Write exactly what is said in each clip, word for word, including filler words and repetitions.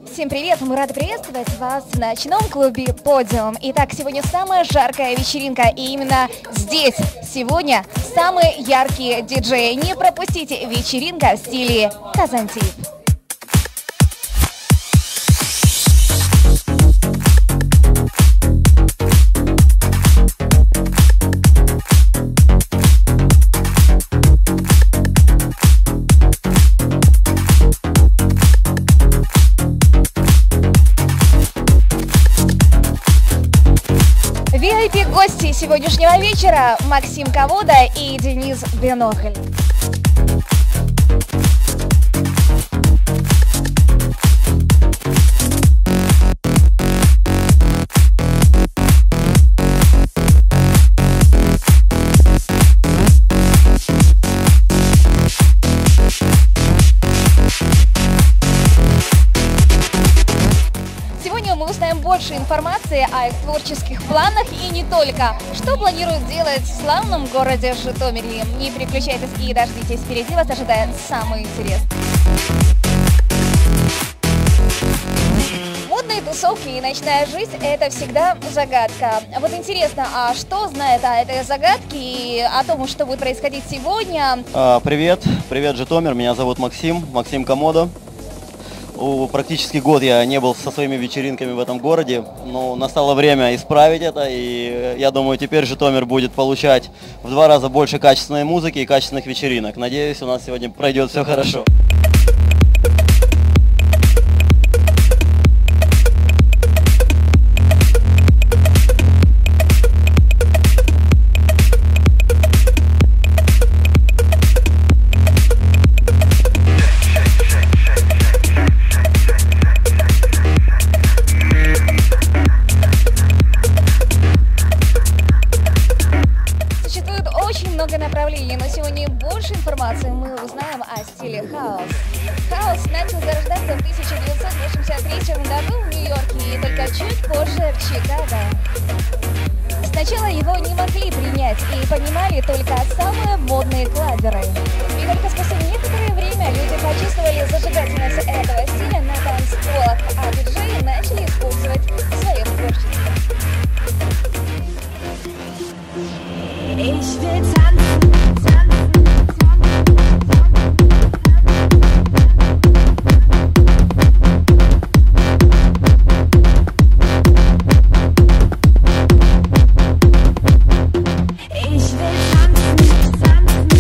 Всем привет! Мы рады приветствовать вас в ночном клубе «Подиум». Итак, сегодня самая жаркая вечеринка, и именно здесь сегодня самые яркие диджеи. Не пропустите, вечеринка в стиле Казантип. ви ай пи-гости сегодняшнего вечера – Максим Ковода и Денис Бинокль. Сегодня мы узнаем больше информации о их творческих планах и не только. Что планируют делать в славном городе Житомире? Не переключайтесь и дождитесь, впереди вас ожидает самое интересное. Модные тусовки и ночная жизнь – это всегда загадка. Вот интересно, а что знает о этой загадке и о том, что будет происходить сегодня? А, привет, привет, Житомир, меня зовут Максим, Максим Комодо. Практически год я не был со своими вечеринками в этом городе, но настало время исправить это, и я думаю, теперь Житомир будет получать в два раза больше качественной музыки и качественных вечеринок. Надеюсь, у нас сегодня пройдет все хорошо. Очень много направлений, но сегодня больше информации мы узнаем о стиле хаус. Хаус начал зарождаться в тысяча девятьсот восемьдесят третьем году в Нью-Йорке и только чуть позже в Чикаго. Сначала его не могли принять и понимали только самые модные клаберы. И только спустя некоторое время люди почувствовали зажигательность этого стиля на танцполах, а диджеи начали использовать в своем творчестве. Ich will tanzen, tanzen, ich will tanzen, tanzen,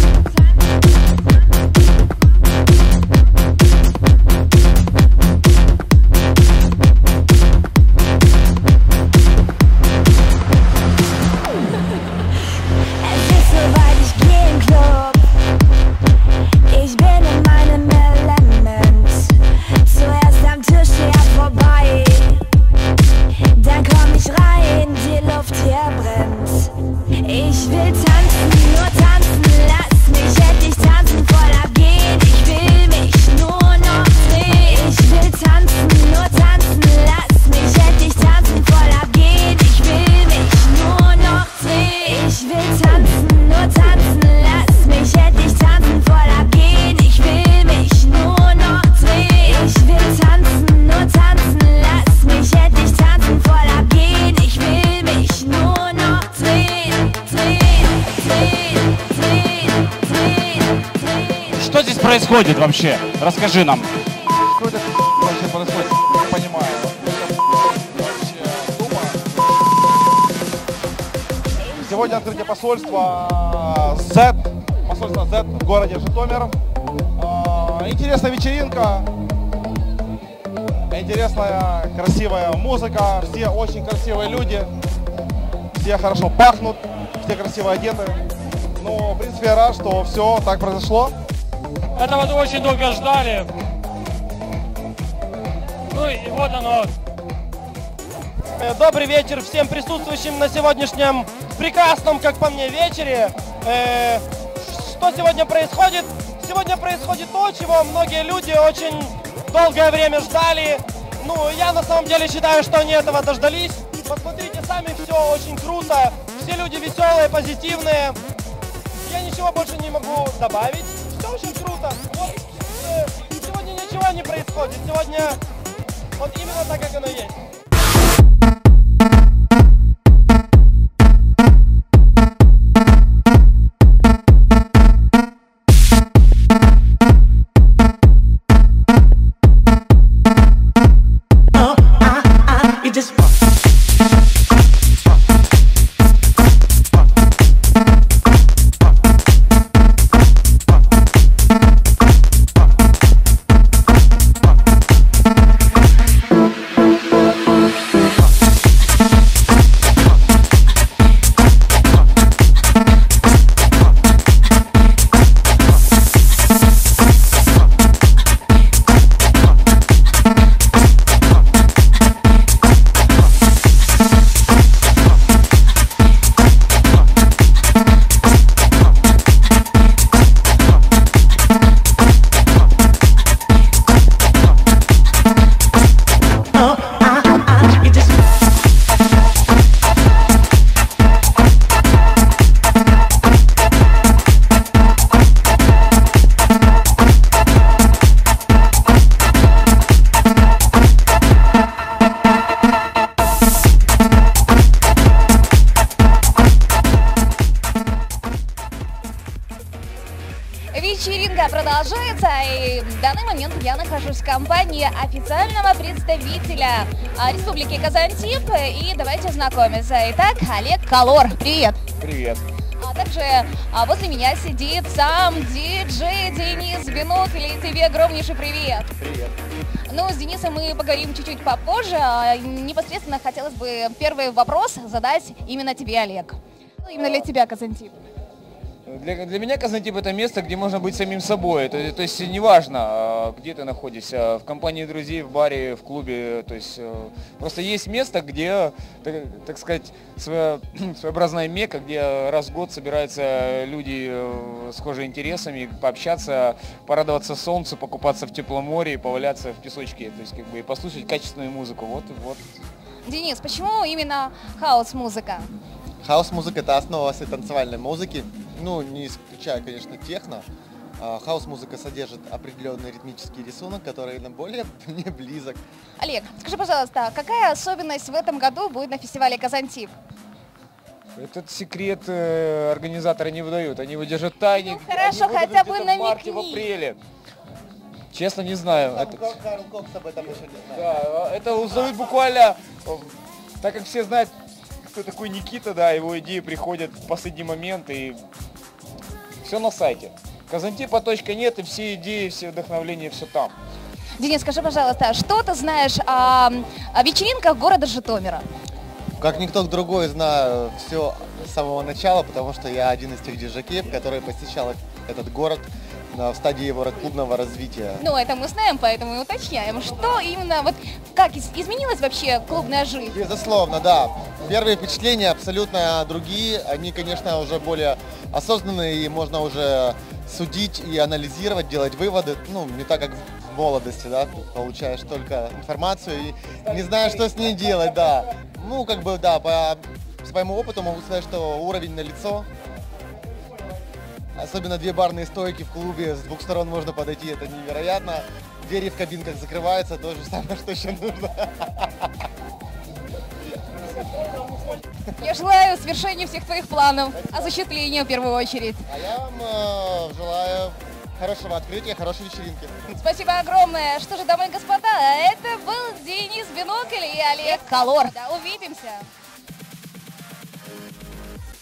Что здесь происходит вообще? Расскажи нам. Что это вообще происходит? Не понимаю. Вообще тупо. Сегодня открытие посольства Z, посольство Z в городе Житомир. Интересная вечеринка, интересная, красивая музыка, все очень красивые люди, все хорошо пахнут, все красиво одеты. Ну, в принципе, я рад, что все так произошло. Этого вот очень долго ждали. Ну и вот оно. Добрый вечер всем присутствующим на сегодняшнем прекрасном, как по мне, вечере. Э, что сегодня происходит? Сегодня происходит то, чего многие люди очень долгое время ждали. Ну, я на самом деле считаю, что они этого дождались. Посмотрите сами, все очень круто. Все люди веселые, позитивные. Я ничего больше не могу добавить. Все очень круто. Вот, э, сегодня ничего не происходит. Сегодня Вот именно так, как оно есть. Вечеринка продолжается, и в данный момент я нахожусь в компании официального представителя а, Республики Казантип, и давайте знакомиться. Итак, Олег Колор, привет. Привет. А также а, возле меня сидит сам диджей Денис Бинокль, и тебе огромнейший привет. Привет. Ну, с Денисом мы поговорим чуть-чуть попозже. А, непосредственно хотелось бы первый вопрос задать именно тебе, Олег. Ну, именно для тебя, Казантип. Для, для меня Казантип — это место, где можно быть самим собой. То, то есть неважно, где ты находишься, в компании друзей, в баре, в клубе. То есть просто есть место, где, так, так сказать, своя, своеобразная мекка, где раз в год собираются люди с схожими интересами, пообщаться, порадоваться солнцу, покупаться в теплом море и поваляться в песочке. То есть как бы и послушать качественную музыку. Вот, вот. Денис, почему именно хаус-музыка? Хаус-музыка — это основа всей танцевальной музыки. Ну, не исключая, конечно, техно. Хаус-музыка содержит определенный ритмический рисунок, который нам более мне близок. Олег, скажи, пожалуйста, какая особенность в этом году будет на фестивале Казантип? Этот секрет э, организаторы не выдают. Они выдержат тайник. Ну, хорошо, они хотя бы в марте, в намекни. апреле. Честно, не знаю. Сам Это, Карл Кокс об этом еще не знает. да, это узнают буквально, так как все знают, кто такой Никита, да, его идеи приходят в последний момент, и все на сайте. Казантипа точка нет, и все идеи, все вдохновления, все там. Денис, скажи, пожалуйста, что ты знаешь о, о вечеринках города Житомира? Как никто другой знаю все с самого начала, потому что я один из тех диджакеев, который посещал этот город в стадии его клубного развития. Ну, это мы знаем, поэтому и уточняем. Что именно, вот как из- изменилась вообще клубная жизнь? Безусловно, да. Первые впечатления абсолютно другие. Они, конечно, уже более осознанные, и можно уже судить и анализировать, делать выводы. Ну, не так, как в молодости, да, ты получаешь только информацию и не знаешь, что с ней делать, да. Ну, как бы, да, по своему опыту могу сказать, что уровень налицо. Особенно две барные стойки в клубе, с двух сторон можно подойти, это невероятно. Двери в кабинках закрываются, то же самое, что еще нужно. Я желаю свершения всех твоих планов, осуществления в первую очередь. А я вам э, желаю хорошего открытия, хорошей вечеринки. Спасибо огромное. Что же, дамы и господа, это был Денис Бинокль и Олег Колор. Да, увидимся.